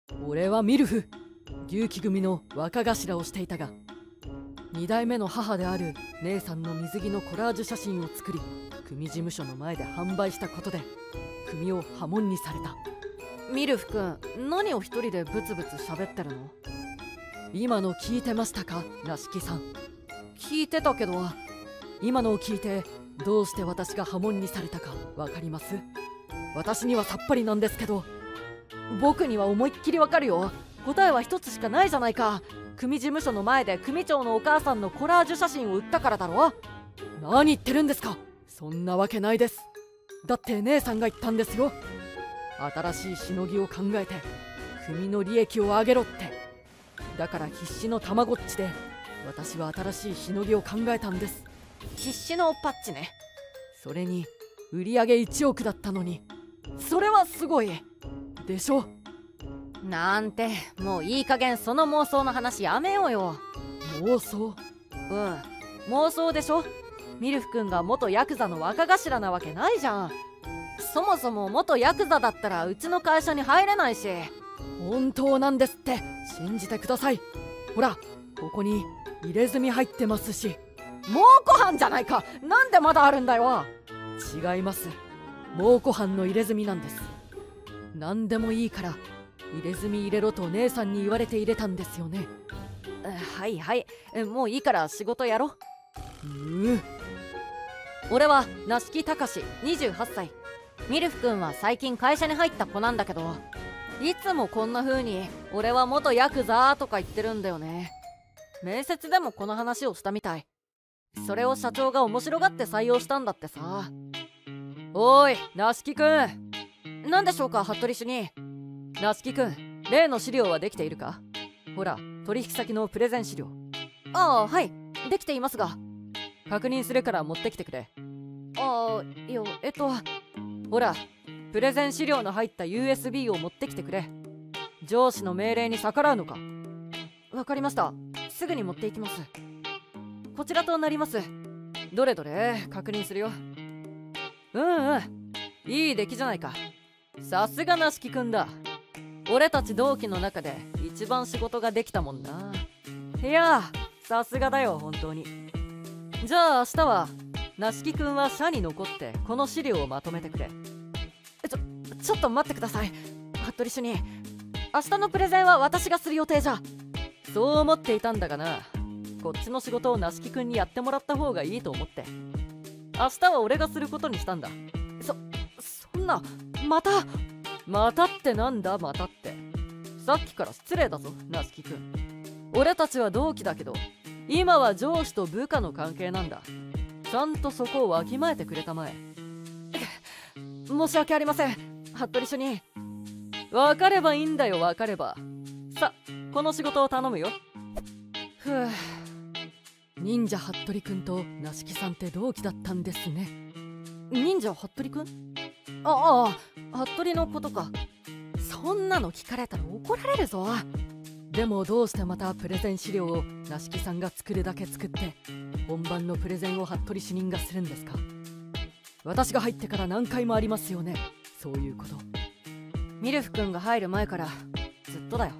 俺はミルフ、牛気組の若頭をしていたが、2代目の母である姉さんの水着のコラージュ写真を作り、組事務所の前で販売したことで組を破門にされた。 ミルフ君、何を一人でブツブツ喋ってるの？ 今の聞いてましたか、らしきさん。 聞いてたけど。 今のを聞いてどうして私が破門にされたかわかります？私にはさっぱりなんですけど。 僕には思いっきりわかるよ。答えは一つしかないじゃないか。組事務所の前で組長のお母さんのコラージュ写真を売ったからだろ。 何言ってるんですか。そんなわけないです。だって姉さんが言ったんですよ。新しいしのぎを考えて組の利益を上げろって。だから必死のたまごっちで私は新しいしのぎを考えたんです。 必死のおっぱっちね。 それに売り上げ1億だったのに。 それはすごいでしょ。 なんて、もういい加減その妄想の話やめようよ。 妄想？ 妄想でしょ。ミルフ君が元ヤクザの若頭なわけないじゃん。そもそも元ヤクザだったらうちの会社に入れないし。 本当なんですって。信じてください。ほら、ここに入れ墨入ってますし。 蒙古藩じゃないか。なんでまだあるんだよ。 違います。蒙古藩の入れ墨なんです。何でもいいから入れ墨入れろと姉さんに言われて入れたんですよね。 はいはい、もういいから仕事やろ。俺は梨木隆28歳。ミルフ君は最近会社に入った子なんだけど、いつもこんな風に俺は元ヤクザとか言ってるんだよね。面接でもこの話をしたみたい。それを社長が面白がって採用したんだってさ。 おーい、梨木くん。 何でしょうか、服部主任。 梨木くん、例の資料はできているか？ほら、取引先のプレゼン資料。 ああ、はい、できていますが。 確認するから持ってきてくれ。 いや、 ほら、プレゼン資料の入った USB を持ってきてくれ。上司の命令に逆らうのか？ わかりました。すぐに持っていきます。こちらとなります。 どれどれ、確認するよ。いい出来じゃないか。さすが梨木くんだ。俺たち同期の中で一番仕事ができたもんな。いやー、さすがだよ、本当に。じゃあ明日は梨木くんは社に残ってこの資料をまとめてくれ。 ちょっと待ってください、服部主任。明日のプレゼンは私がする予定じゃ。 そう思っていたんだがな。こっちの仕事を梨木くんにやってもらった方がいいと思って。明日は俺がすることにしたんだ。 そんな、またってなんだ、またって。さっきから失礼だぞ、梨木くん。俺たちは同期だけど、今は上司と部下の関係なんだ。ちゃんとそこをわきまえてくれたまえ。 申し訳ありません、服部主任。 分かればいいんだよ、分かれば。さ、この仕事を頼むよ。忍者服部くんと梨木さんって同期だったんですね。 忍者服部くん？ああ、服部のことか。そんなの聞かれたら怒られるぞ。 でもどうしてまたプレゼン資料を梨木さんが作るだけ作って本番のプレゼンを服部主任がするんですか？私が入ってから何回もありますよね、そういうこと。 ミルフ君が入る前からずっとだよ。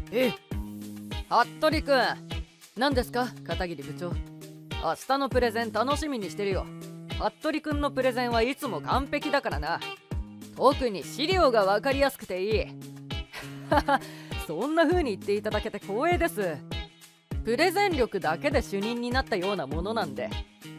服部くん、何ですか、片桐部長。明日のプレゼン楽しみにしてるよ。服部くんのプレゼンはいつも完璧だからな。特に資料が分かりやすくていい。そんな風に言っていただけて光栄です。プレゼン力だけで主任になったようなものなんで。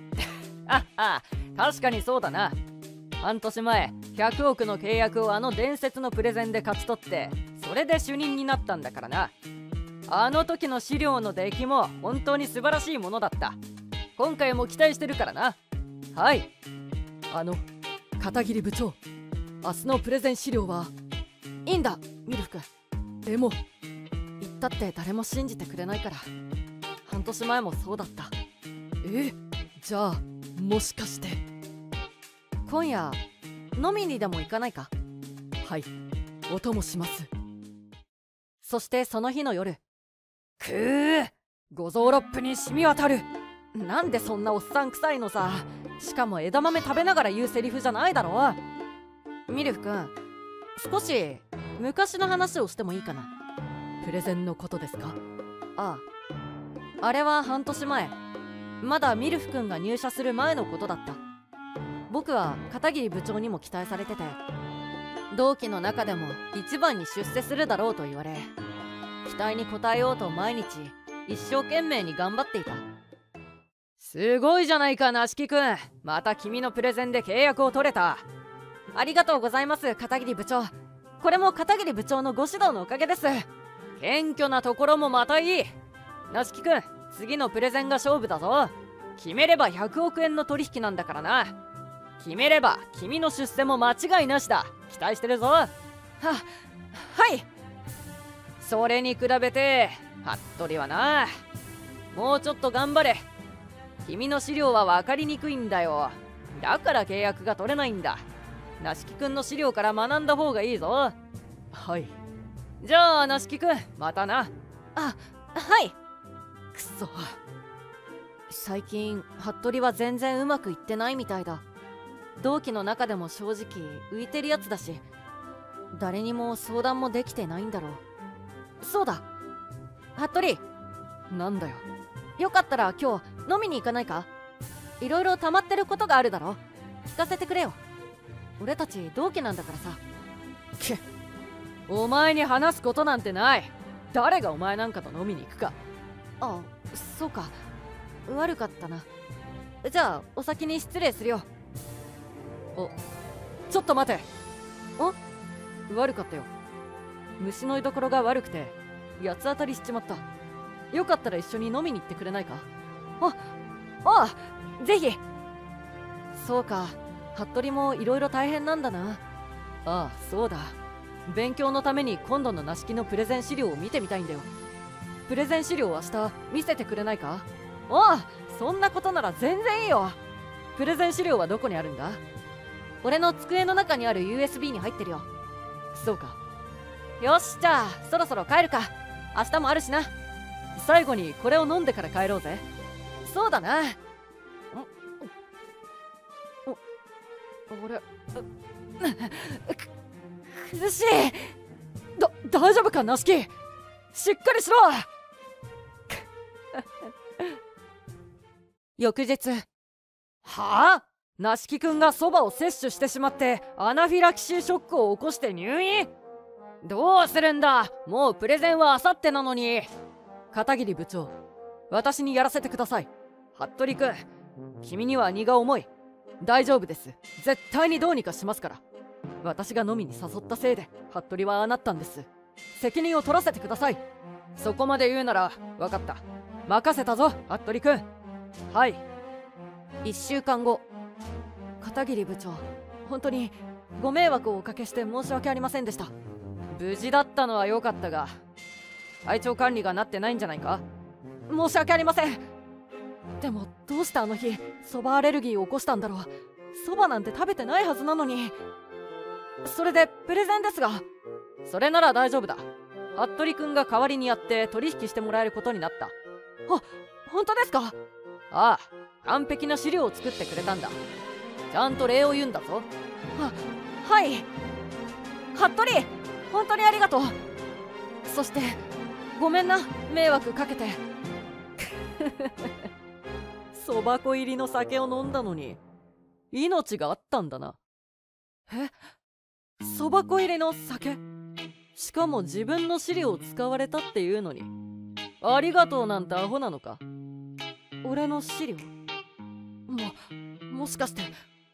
確かにそうだな。半年前100億の契約をあの伝説のプレゼンで勝ち取って、それで主任になったんだからな。あの時の資料の出来も本当に素晴らしいものだった。今回も期待してるからな。はい。片桐部長、明日のプレゼン資料はいいんだ、ミルフ君。 でも言ったって誰も信じてくれないから。半年前もそうだった。 じゃあもしかして今夜飲みにでも行かないか？ はい、お供します。 そしてその日の夜、 五臓六腑に染み渡る。 なんでそんなおっさん臭いのさ。しかも枝豆食べながら言うセリフじゃないだろ。ミルフ君、少し昔の話をしてもいいかな。 プレゼンのことですか？ ああ、あれは半年前、まだミルフ君が入社する前のことだった。僕は片桐部長にも期待されてて、同期の中でも一番に出世するだろうと言われ、期待に応えようと毎日一生懸命に頑張っていた。 すごいじゃないか梨木くん、また君のプレゼンで契約を取れた。 ありがとうございます、片桐部長。これも片桐部長のご指導のおかげです。 謙虚なところもまたいい。梨木くん、次のプレゼンが勝負だぞ。決めれば100億円の取引なんだからな。決めれば君の出世も間違いなしだ。期待してるぞ。 はい。 それに比べて服部はな、もうちょっと頑張れ。君の資料は分かりにくいんだよ。だから契約が取れないんだ。梨木くんの資料から学んだ方がいいぞ。 はい。 じゃあ梨木くん、またな。 あ、はい。くそ、最近服部は全然うまくいってないみたいだ。同期の中でも正直浮いてるやつだし、誰にも相談もできてないんだろう。そうだ、服部。 なんだよ。 よかったら今日飲みに行かないか？いろいろ溜まってることがあるだろ。聞かせてくれよ。俺たち同期なんだからさ。 お前に話すことなんてない。誰がお前なんかと飲みに行くか。 あ、そうか、悪かったな。じゃあお先に失礼するよ。 ちょっと待て。 悪かったよ。虫の居所が悪くて八つ当たりしちまった。よかったら一緒に飲みに行ってくれないか？ぜひ。そうか、服部もいろいろ大変なんだな。 ああ、そうだ。勉強のために今度の梨木のプレゼン資料を見てみたいんだよ。プレゼン資料を明日見せてくれないか？ そんなことなら全然いいよ。 プレゼン資料はどこにあるんだ？ 俺の机の中にある USB に入ってるよ。 そうか。 よし、じゃあそろそろ帰るか。明日もあるしな。 最後にこれを飲んでから帰ろうぜ。 そうだな。あれ、苦しい。 大丈夫か梨木、しっかりしろ。 翌日。 はあ？梨木くんがそばを摂取してしまってアナフィラキシーショックを起こして入院？どうするんだ、もうプレゼンはあさってなのに。片桐部長、私にやらせてください。服部くん、君には荷が重い。大丈夫です。絶対にどうにかしますから。私が飲みに誘ったせいで服部はああなったんです。責任を取らせてください。そこまで言うなら分かった。任せたぞ服部くん。はい。 1週間後。片桐部長、本当にご迷惑をおかけして申し訳ありませんでした。 無事だったのは良かったが、体調管理がなってないんじゃないか？ 申し訳ありません。でもどうしてあの日そばアレルギーを起こしたんだろう。そばなんて食べてないはずなのに。それでプレゼンですが。 それなら大丈夫だ。服部君が代わりにやって取引してもらえることになった。 本当ですか？ ああ、完璧な資料を作ってくれたんだ。ちゃんと礼を言うんだぞ。 はい。服部、本当にありがとう。そしてごめんな、迷惑かけて。 そば粉入りの酒を飲んだのに命があったんだな。そば粉入りの酒？しかも自分の資料を使われたっていうのにありがとうなんてアホなのか？ 俺の資料？もしかして。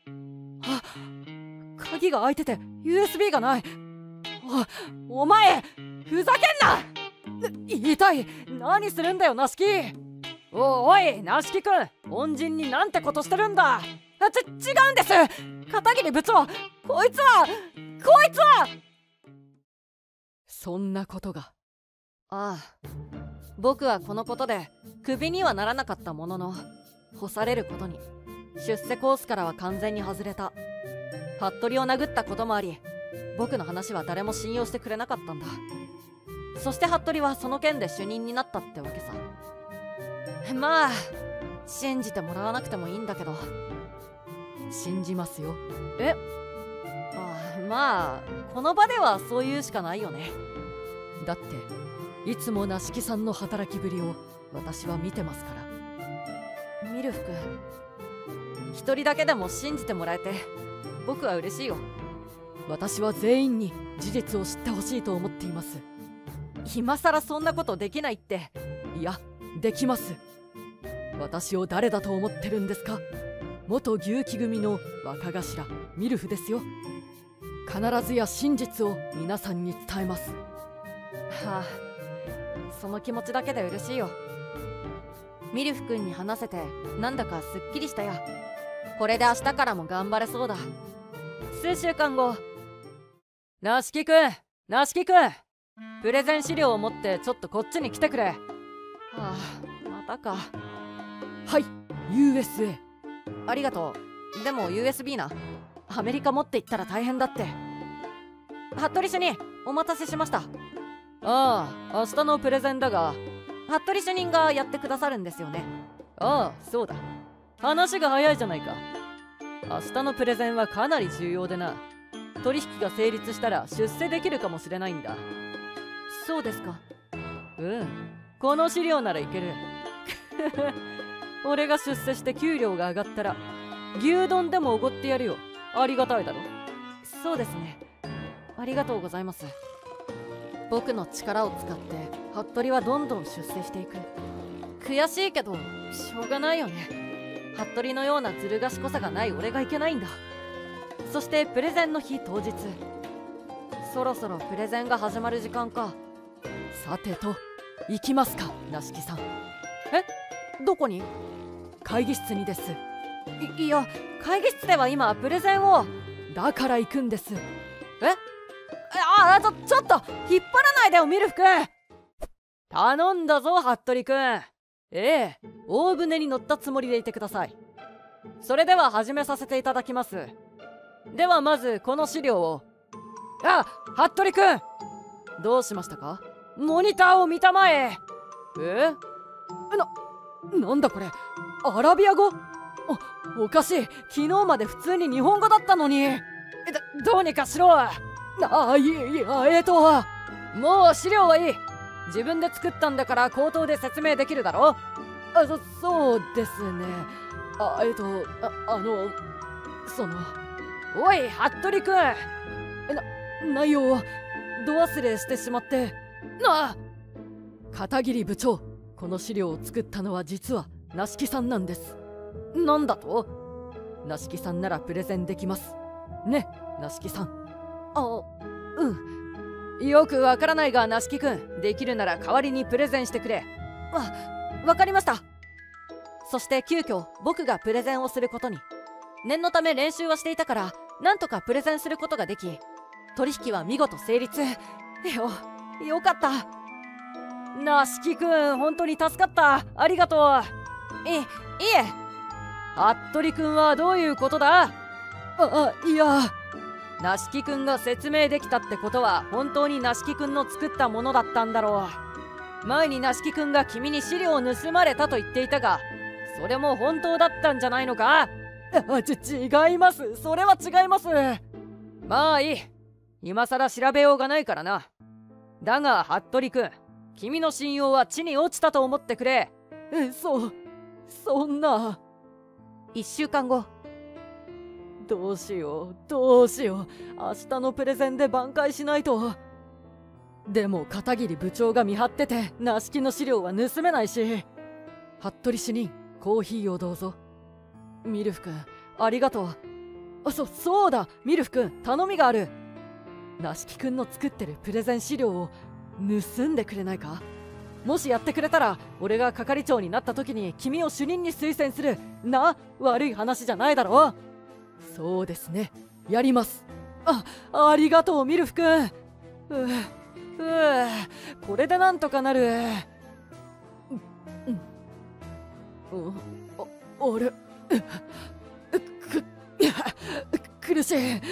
鍵が開いてて USB がない。お前ふざけんな。 痛い。何するんだよ梨木。おい梨木くん、恩人になんてことしてるんだ。 違うんです。片桐部長、こいつはそんなことが。 僕はこのことでクビにはならなかったものの、干されることに。出世コースからは完全に外れた。服部を殴ったこともあり、僕の話は誰も信用してくれなかったんだ。そして服部はその件で主任になったってわけさ。まあ信じてもらわなくてもいいんだけど。 信じますよ。 まあこの場ではそう言うしかないよね。 だっていつも梨木さんの働きぶりを私は見てますから。 ミルフ君、一人だけでも信じてもらえて僕は嬉しいよ。 私は全員に事実を知ってほしいと思っています。 今さらそんなことできないって。 いや、できます。私を誰だと思ってるんですか？元牛木組の若頭ミルフですよ。必ずや真実を皆さんに伝えます。 はあ、その気持ちだけで嬉しいよ。ミルフ君に話せてなんだかすっきりしたよ。これで明日からも頑張れそうだ。数週間後。 梨木くん、梨木くん、プレゼン資料を持ってちょっとこっちに来てくれ。 はあ、またか。 はい、 USA。 ありがとう。でも USB な。アメリカ持って行ったら大変だって。服部主任、お待たせしました。 ああ、明日のプレゼンだが、 服部主任がやってくださるんですよね。 ああ、そうだ。話が早いじゃないか。明日のプレゼンはかなり重要でな。取引が成立したら出世できるかもしれないんだ。 そうですか。 うん、この資料ならいける。俺が出世して給料が上がったら牛丼でもおごってやるよ。ありがたいだろ。 そうですね、ありがとうございます。僕の力を使って服部はどんどん出世していく。悔しいけどしょうがないよね。服部のようなずる賢さがない俺がいけないんだ。そしてプレゼンの日当日、そろそろプレゼンが始まる時間か。 さてと、行きますか、梨木さん。 どこに？ 会議室にです。 いや、会議室では今プレゼンを。 だから行くんです。 ちょっと引っ張らないでよミルフ君。 頼んだぞ服部君。大船に乗ったつもりでいてください。それでは始めさせていただきます。ではまずこの資料を。服部君、どうしましたか？モニターを見たまえ。なんだこれ、アラビア語？おかしい、昨日まで普通に日本語だったのに。どうにかしろ。もう資料はいい。自分で作ったんだから口頭で説明できるだろ。そうですね。おい服部君、内容をど忘れしてしまって。片桐部長、この資料を作ったのは実は梨木さんなんです。なんだと？梨木さんならプレゼンできますね、梨木さん。よくわからないが梨木くん、できるなら代わりにプレゼンしてくれ。 わかりました。そして急遽僕がプレゼンをすることに。念のため練習はしていたからなんとかプレゼンすることができ、取引は見事成立。よかった。 梨木くん、本当に助かった。ありがとう。 いえ。 服部くんはどういうことだ？いや、梨木くんが説明できたってことは本当に梨木くんの作ったものだったんだろう。前に梨木くんが君に資料を盗まれたと言っていたが、それも本当だったんじゃないのか？違います。それは違います。まあいい、今さら調べようがないからな。だが服部くん、君の信用は地に落ちたと思ってくれ。そんな。 1週間後。 どうしよう。明日のプレゼンで挽回しないと。でも片桐部長が見張ってて梨木の資料は盗めないし。服部主任、コーヒーをどうぞ。ミルフ君、ありがとう。そうだ、ミルフ君、頼みがある。梨木君の作ってるプレゼン資料を盗んでくれないか？もしやってくれたら俺が係長になった時に君を主任に推薦するな。悪い話じゃないだろ。そうですね、やります。ありがとうミルフ君。これでなんとかなる。あれ、苦しい。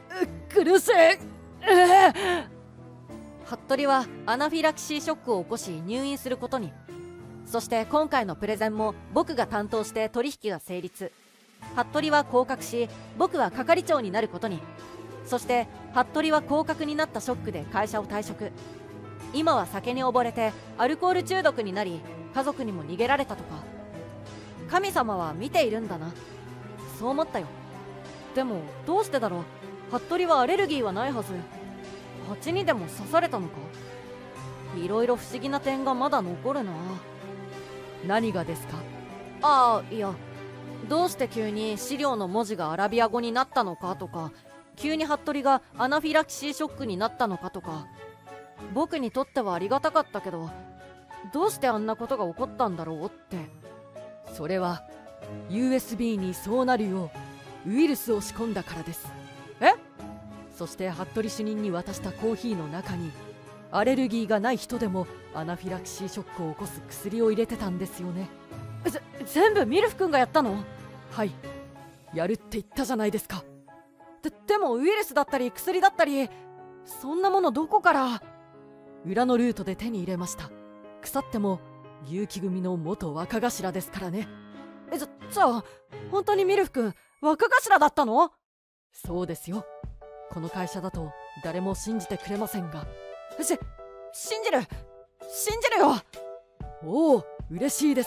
服部はアナフィラキシーショックを起こし入院することに。そして今回のプレゼンも僕が担当して取引が成立。服部は降格し、僕は係長になることに。 そして服部は降格になったショックで会社を退職。今は酒に溺れてアルコール中毒になり、家族にも逃げられたとか。神様は見ているんだな。そう思ったよ。でもどうしてだろう。服部はアレルギーはないはず。蜂にでも刺されたのか。いろいろ不思議な点がまだ残るな。 何がですか？ ああ、いや、どうして急に資料の文字がアラビア語になったのかとか、急に服部がアナフィラキシーショックになったのかとか。僕にとってはありがたかったけど、どうしてあんなことが起こったんだろうって。 それは USB にそうなるようウイルスを仕込んだからです。 え？ そして服部主任に渡したコーヒーの中にアレルギーがない人でもアナフィラキシーショックを起こす薬を入れてたんですよね。 全部ミルフ君がやったの？ はい、やるって言ったじゃないですか。 でもウイルスだったり薬だったり、そんなものどこから？ 裏のルートで手に入れました。腐っても結城組の元若頭ですからね。 じゃあ本当にミルフ君若頭だったの？ そうですよ。この会社だと誰も信じてくれませんが。 信じるよ。 おお、嬉しいです。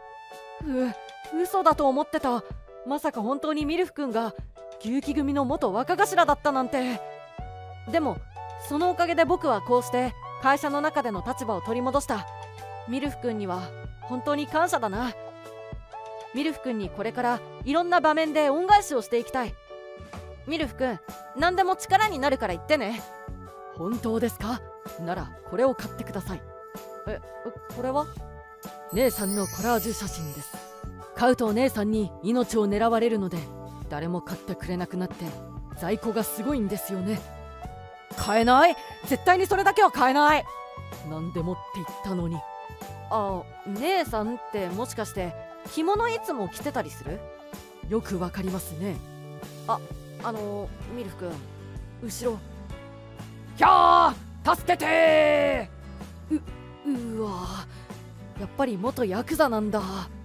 嘘だと思ってた。まさか本当にミルフ君が結城組の元若頭だったなんて。でもそのおかげで僕はこうして会社の中での立場を取り戻した。ミルフ君には本当に感謝だな。ミルフ君にこれからいろんな場面で恩返しをしていきたい。ミルフ君、何でも力になるから言ってね。 本当ですか？ならこれを買ってください。 これは？ 姉さんのコラージュ写真です。買うと姉さんに命を狙われるので誰も買ってくれなくなって在庫がすごいんですよね。 買えない。絶対にそれだけは買えない。 何でもって言ったのに。 姉さんってもしかして着物いつも着てたりする？ よくわかりますね。 ミルフ君、後ろ。 ひゃー、助けてー。 うわ、やっぱり元ヤクザなんだ。